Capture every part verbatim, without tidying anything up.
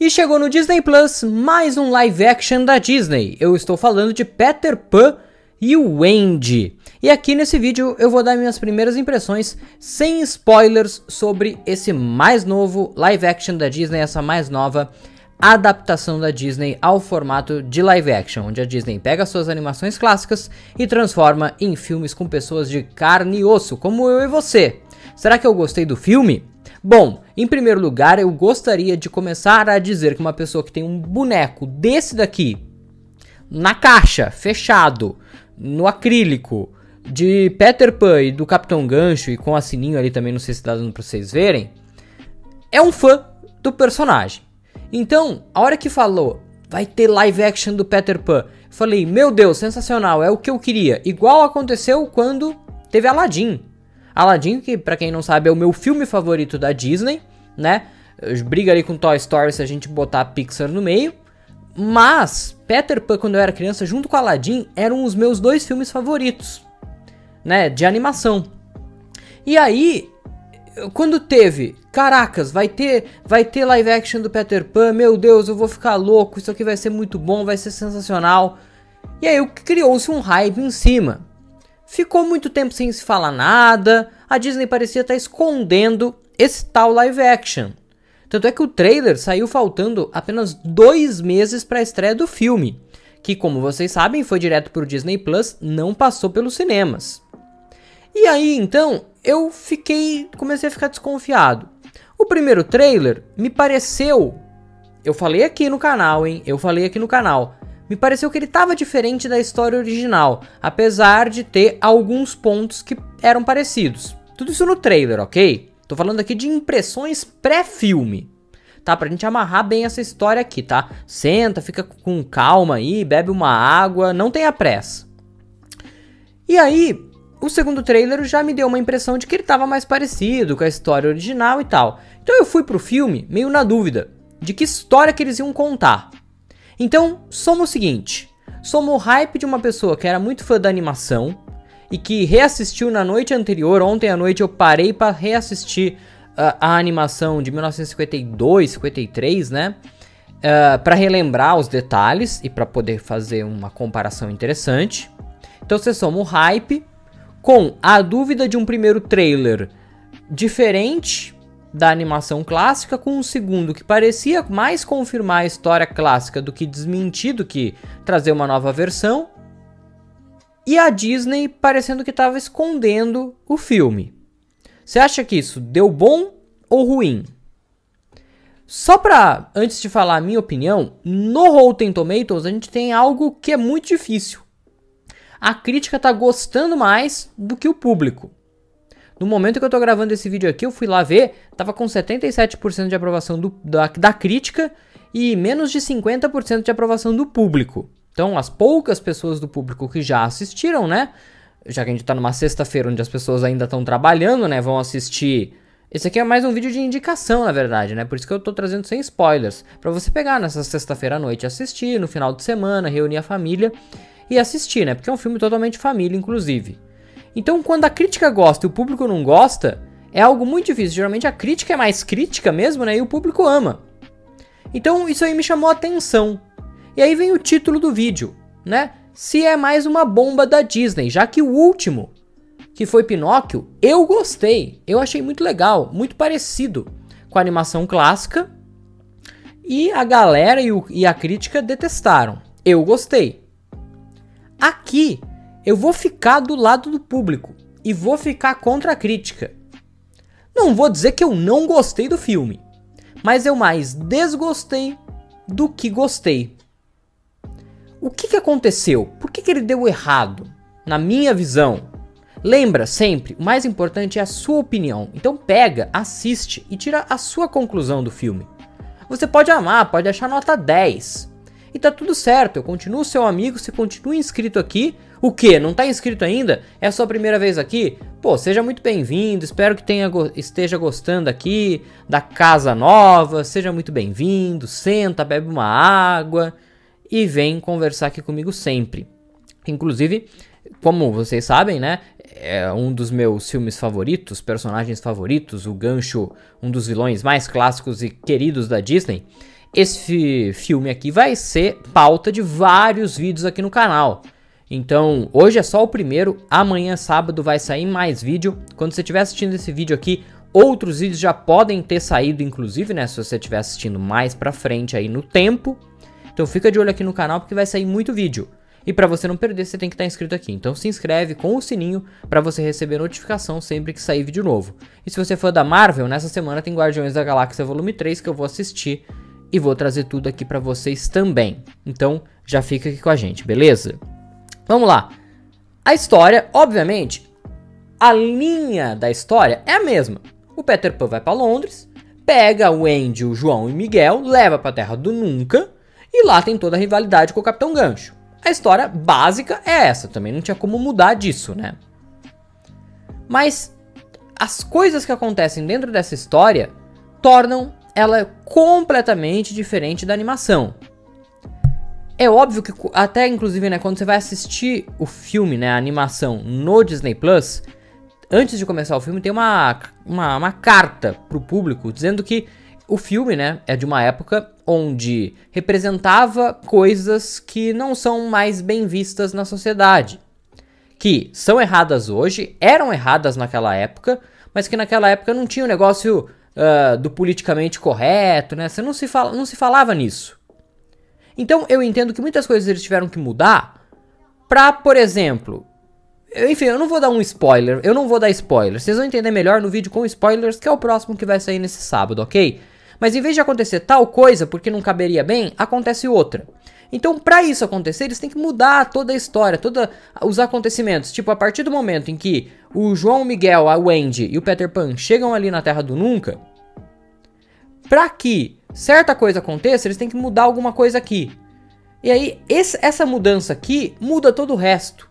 E chegou no Disney Plus mais um live action da Disney. Eu estou falando de Peter Pan e o Wendy. E aqui nesse vídeo eu vou dar minhas primeiras impressões sem spoilers sobre esse mais novo live action da Disney, essa mais nova adaptação da Disney ao formato de live action, onde a Disney pega suas animações clássicas e transforma em filmes com pessoas de carne e osso, como eu e você. Será que eu gostei do filme? Bom, em primeiro lugar, eu gostaria de começar a dizer que uma pessoa que tem um boneco desse daqui, na caixa, fechado, no acrílico, de Peter Pan e do Capitão Gancho, e com a sininho ali também, não sei se tá dando pra vocês verem, é um fã do personagem. Então, a hora que falou, vai ter live action do Peter Pan, eu falei, meu Deus, sensacional, é o que eu queria. Igual aconteceu quando teve Aladdin. Aladdin, que pra quem não sabe é o meu filme favorito da Disney, né? Briga ali com Toy Story se a gente botar a Pixar no meio. Mas Peter Pan, quando eu era criança, junto com Aladdin, eram os meus dois filmes favoritos, né? De animação. E aí, quando teve, caracas, vai ter, vai ter live action do Peter Pan, meu Deus, eu vou ficar louco, isso aqui vai ser muito bom, vai ser sensacional. E aí criou-se um hype em cima. Ficou muito tempo sem se falar nada, a Disney parecia estar escondendo esse tal live action. Tanto é que o trailer saiu faltando apenas dois meses para a estreia do filme, que, como vocês sabem, foi direto para o Disney Plus, não passou pelos cinemas. E aí, então, eu fiquei, comecei a ficar desconfiado. O primeiro trailer me pareceu, eu falei aqui no canal, hein, eu falei aqui no canal, me pareceu que ele estava diferente da história original, apesar de ter alguns pontos que eram parecidos. Tudo isso no trailer, ok? Tô falando aqui de impressões pré-filme, tá? Pra gente amarrar bem essa história aqui, tá? Senta, fica com calma aí, bebe uma água, não tenha pressa. E aí, o segundo trailer já me deu uma impressão de que ele tava mais parecido com a história original e tal. Então eu fui pro filme meio na dúvida de que história que eles iam contar. Então, somos o seguinte, somos o hype de uma pessoa que era muito fã da animação e que reassistiu na noite anterior. Ontem à noite eu parei para reassistir uh, a animação de mil novecentos e cinquenta e dois, cinquenta e três, né? Uh, para relembrar os detalhes e para poder fazer uma comparação interessante. Então você soma o hype com a dúvida de um primeiro trailer diferente da animação clássica, com um segundo que parecia mais confirmar a história clássica do que desmentir, do que trazer uma nova versão, e a Disney parecendo que estava escondendo o filme. Você acha que isso deu bom ou ruim? Só para, antes de falar a minha opinião, no Rotten Tomatoes a gente tem algo que é muito difícil. A crítica tá gostando mais do que o público. No momento que eu tô gravando esse vídeo aqui, eu fui lá ver, tava com setenta e sete por cento de aprovação do, da, da crítica e menos de cinquenta por cento de aprovação do público. Então, as poucas pessoas do público que já assistiram, né? Já que a gente tá numa sexta-feira onde as pessoas ainda estão trabalhando, né? Vão assistir. Esse aqui é mais um vídeo de indicação, na verdade, né? Por isso que eu tô trazendo sem spoilers. Pra você pegar nessa sexta-feira à noite e assistir, no final de semana, reunir a família e assistir, né? Porque é um filme totalmente família, inclusive. Então, quando a crítica gosta e o público não gosta, é algo muito difícil. Geralmente a crítica é mais crítica mesmo, né? E o público ama. Então, isso aí me chamou a atenção. E aí vem o título do vídeo, né? Se é mais uma bomba da Disney, já que o último, que foi Pinóquio, eu gostei. Eu achei muito legal, muito parecido com a animação clássica. E a galera e, o, e a crítica detestaram. Eu gostei. Aqui, eu vou ficar do lado do público e vou ficar contra a crítica. Não vou dizer que eu não gostei do filme, mas eu mais desgostei do que gostei. O que, que aconteceu? Por que, que ele deu errado? Na minha visão, lembra sempre, o mais importante é a sua opinião. Então pega, assiste e tira a sua conclusão do filme. Você pode amar, pode achar nota dez. E tá tudo certo, eu continuo seu amigo, você continua inscrito aqui. O que? Não tá inscrito ainda? É a sua primeira vez aqui? Pô, seja muito bem-vindo, espero que tenha, esteja gostando aqui da casa nova, seja muito bem-vindo, senta, bebe uma água e vem conversar aqui comigo sempre. Inclusive, como vocês sabem, né, é um dos meus filmes favoritos, personagens favoritos, o Gancho, um dos vilões mais clássicos e queridos da Disney. esse filme aqui vai ser pauta de vários vídeos aqui no canal. Então, hoje é só o primeiro, amanhã, sábado, vai sair mais vídeo. Quando você estiver assistindo esse vídeo aqui, outros vídeos já podem ter saído, inclusive, né, se você estiver assistindo mais pra frente aí no tempo. Então fica de olho aqui no canal porque vai sair muito vídeo. E pra você não perder, você tem que estar inscrito aqui. Então se inscreve com o sininho pra você receber notificação sempre que sair vídeo novo. E se você for da Marvel, nessa semana tem Guardiões da Galáxia Volume três que eu vou assistir e vou trazer tudo aqui pra vocês também. Então já fica aqui com a gente, beleza? Vamos lá. A história, obviamente, a linha da história é a mesma. O Peter Pan vai pra Londres, pega o Andy, o João e o Miguel, leva pra Terra do Nunca e lá tem toda a rivalidade com o Capitão Gancho. A história básica é essa, também não tinha como mudar disso, né? Mas as coisas que acontecem dentro dessa história tornam ela completamente diferente da animação. É óbvio que até inclusive, né, quando você vai assistir o filme, né, a animação no Disney Plus, antes de começar o filme tem uma, uma, uma carta pro público dizendo que o filme, né, é de uma época onde representava coisas que não são mais bem vistas na sociedade. Que são erradas hoje, eram erradas naquela época, mas que naquela época não tinha o negócio uh, do politicamente correto, né? Você não se, fala, não se falava nisso. Então eu entendo que muitas coisas eles tiveram que mudar pra, por exemplo... Enfim, eu não vou dar um spoiler, eu não vou dar spoiler. Vocês vão entender melhor no vídeo com spoilers, que é o próximo que vai sair nesse sábado, ok? Mas em vez de acontecer tal coisa, porque não caberia bem, acontece outra. Então, pra isso acontecer, eles têm que mudar toda a história, todos os acontecimentos. Tipo, a partir do momento em que o João, o Miguel, a Wendy e o Peter Pan chegam ali na Terra do Nunca, pra que certa coisa aconteça, eles têm que mudar alguma coisa aqui. E aí, esse, essa mudança aqui muda todo o resto.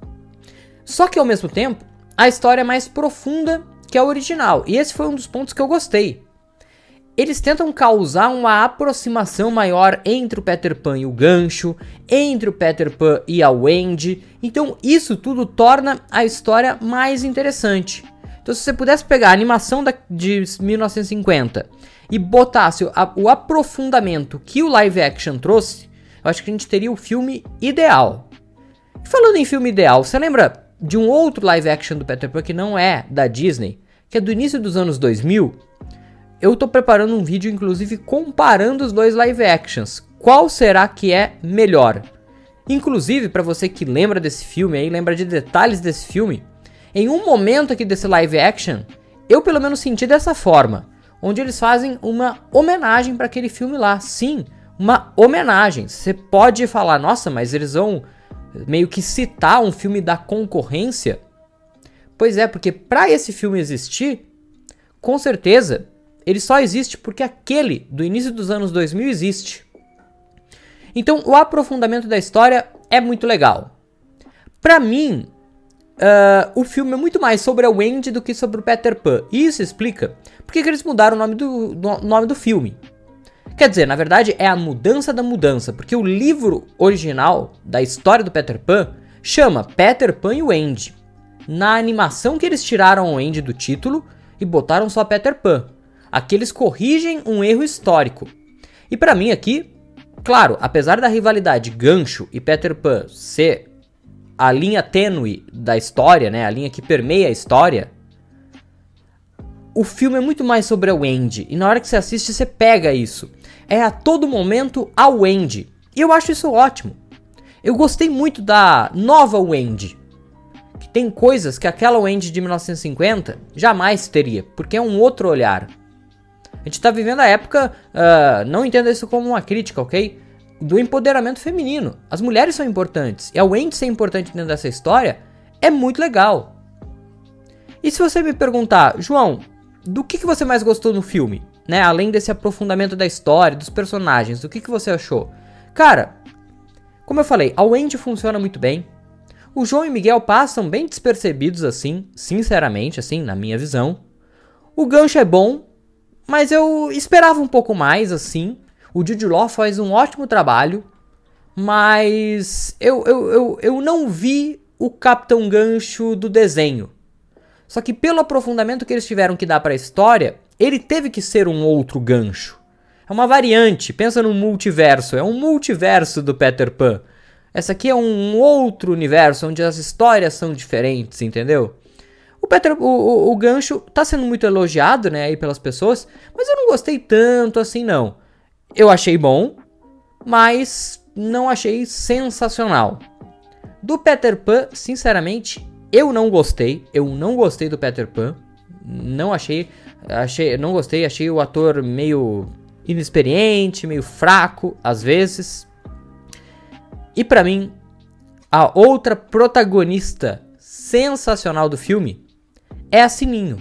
Só que, ao mesmo tempo, a história é mais profunda que a original. E esse foi um dos pontos que eu gostei. Eles tentam causar uma aproximação maior entre o Peter Pan e o Gancho, entre o Peter Pan e a Wendy. Então isso tudo torna a história mais interessante. Então se você pudesse pegar a animação da, de mil novecentos e cinquenta e botasse a, o aprofundamento que o live action trouxe, eu acho que a gente teria o filme ideal. E falando em filme ideal, você lembra de um outro live action do Peter Pan que não é da Disney, que é do início dos anos dois mil? Eu tô preparando um vídeo, inclusive, comparando os dois live actions. Qual será que é melhor? Inclusive, para você que lembra desse filme aí, lembra de detalhes desse filme, em um momento aqui desse live action, eu pelo menos senti dessa forma, onde eles fazem uma homenagem para aquele filme lá. Sim, uma homenagem. Você pode falar, nossa, mas eles vão meio que citar um filme da concorrência? Pois é, porque para esse filme existir, com certeza... ele só existe porque aquele do início dos anos dois mil existe. Então o aprofundamento da história é muito legal. Pra mim, uh, o filme é muito mais sobre a Wendy do que sobre o Peter Pan. E isso explica por que eles mudaram o nome do, do, nome do filme. Quer dizer, na verdade é a mudança da mudança. Porque o livro original da história do Peter Pan chama Peter Pan e Wendy. Na animação que eles tiraram o Wendy do título e botaram só Peter Pan. Aqui eles corrigem um erro histórico. E pra mim aqui, claro, apesar da rivalidade Gancho e Peter Pan ser a linha tênue da história, né, a linha que permeia a história, o filme é muito mais sobre a Wendy. E na hora que você assiste, você pega isso. É a todo momento a Wendy. E eu acho isso ótimo. Eu gostei muito da nova Wendy. Que tem coisas que aquela Wendy de mil novecentos e cinquenta jamais teria, porque é um outro olhar. A gente tá vivendo a época, uh, não entenda isso como uma crítica, ok? Do empoderamento feminino. As mulheres são importantes. E a Wendy ser importante dentro dessa história é muito legal. E se você me perguntar, João, do que, que você mais gostou no filme? Né? Além desse aprofundamento da história, dos personagens, do que, que você achou? Cara, como eu falei, a Wendy funciona muito bem. O João e o Miguel passam bem despercebidos assim, sinceramente, assim, na minha visão. O Gancho é bom, mas eu esperava um pouco mais, assim. O Jude Law faz um ótimo trabalho, mas eu, eu, eu, eu não vi o Capitão Gancho do desenho. Só que pelo aprofundamento que eles tiveram que dar para a história, ele teve que ser um outro gancho. É uma variante, pensa no multiverso, é um multiverso do Peter Pan. Essa aqui é um outro universo, onde as histórias são diferentes, entendeu? O, Peter, o, o, o gancho tá sendo muito elogiado, né, aí pelas pessoas, mas eu não gostei tanto assim, não. Eu achei bom, mas não achei sensacional. Do Peter Pan, sinceramente, eu não gostei. Eu não gostei do Peter Pan. Não achei, achei, não gostei, achei o ator meio inexperiente, meio fraco, às vezes. E pra mim, a outra protagonista sensacional do filme é a Sininho,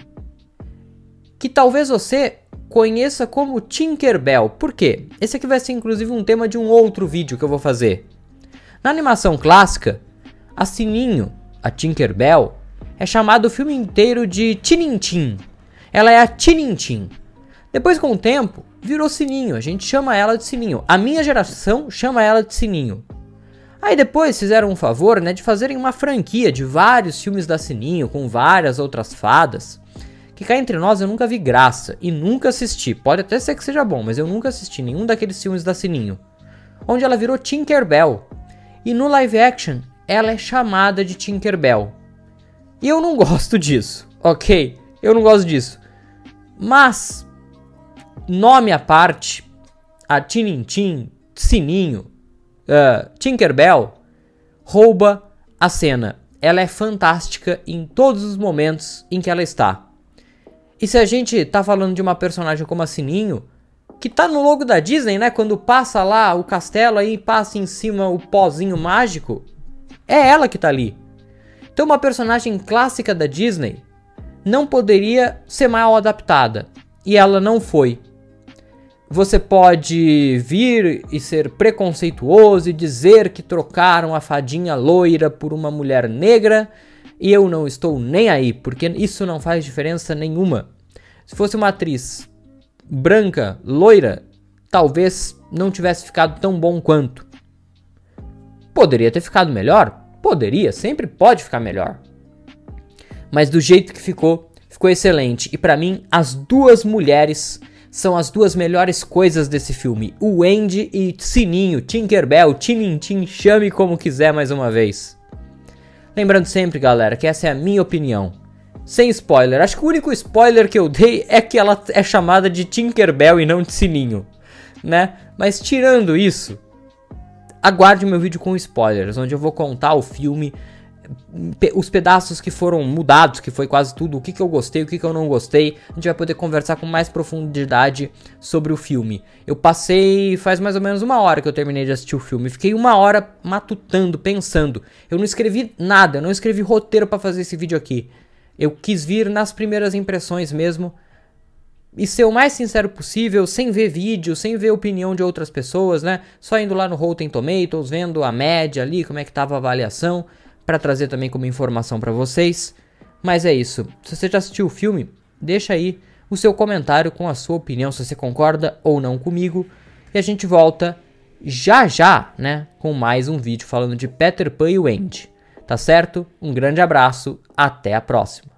que talvez você conheça como Tinkerbell. Por quê? Esse aqui vai ser inclusive um tema de um outro vídeo que eu vou fazer. Na animação clássica, a Sininho, a Tinkerbell, é chamada o filme inteiro de Tinintim. Ela é a Tinintim. Depois, com o tempo, virou Sininho. A gente chama ela de Sininho. A minha geração chama ela de Sininho. Aí depois fizeram um favor, né, de fazerem uma franquia de vários filmes da Sininho, com várias outras fadas. Que cá entre nós eu nunca vi graça e nunca assisti. Pode até ser que seja bom, mas eu nunca assisti nenhum daqueles filmes da Sininho. Onde ela virou Tinkerbell. E no live action, ela é chamada de Tinkerbell. E eu não gosto disso, ok? Eu não gosto disso. Mas, nome à parte, a Tinintim, Sininho, uh, Tinkerbell, rouba a cena. Ela é fantástica em todos os momentos em que ela está. E se a gente tá falando de uma personagem como a Sininho, que tá no logo da Disney, né? Quando passa lá o castelo, aí passa em cima o pozinho mágico, é ela que tá ali. Então uma personagem clássica da Disney não poderia ser mal adaptada. E ela não foi. Você pode vir e ser preconceituoso e dizer que trocaram a fadinha loira por uma mulher negra. E eu não estou nem aí, porque isso não faz diferença nenhuma. Se fosse uma atriz branca, loira, talvez não tivesse ficado tão bom quanto. Poderia ter ficado melhor? Poderia, sempre pode ficar melhor. Mas do jeito que ficou, ficou excelente. E pra mim, as duas mulheres são as duas melhores coisas desse filme. O Wendy e Sininho, Tinkerbell, Tinintim, chame como quiser mais uma vez. Lembrando sempre, galera, que essa é a minha opinião. Sem spoiler. Acho que o único spoiler que eu dei é que ela é chamada de Tinkerbell e não de Sininho, né? Mas tirando isso, aguarde meu vídeo com spoilers, onde eu vou contar o filme, os pedaços que foram mudados, que foi quase tudo, o que, que eu gostei, o que, que eu não gostei. A gente vai poder conversar com mais profundidade sobre o filme. Eu passei, faz mais ou menos uma hora que eu terminei de assistir o filme. Fiquei uma hora matutando, pensando. Eu não escrevi nada, eu não escrevi roteiro pra fazer esse vídeo aqui. Eu quis vir nas primeiras impressões mesmo e ser o mais sincero possível, sem ver vídeo, sem ver opinião de outras pessoas, né? Só indo lá no Rotten Tomatoes, vendo a média ali, como é que tava a avaliação, para trazer também como informação para vocês. Mas é isso. Se você já assistiu o filme, deixa aí o seu comentário com a sua opinião, se você concorda ou não comigo. E a gente volta já já, né, com mais um vídeo falando de Peter Pan e Wendy. Tá certo? Um grande abraço, até a próxima.